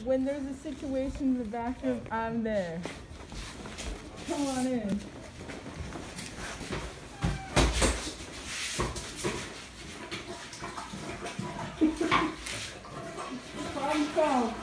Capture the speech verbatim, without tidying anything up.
when there's a situation in the bathroom, I'm there. Come on in. Problem solved.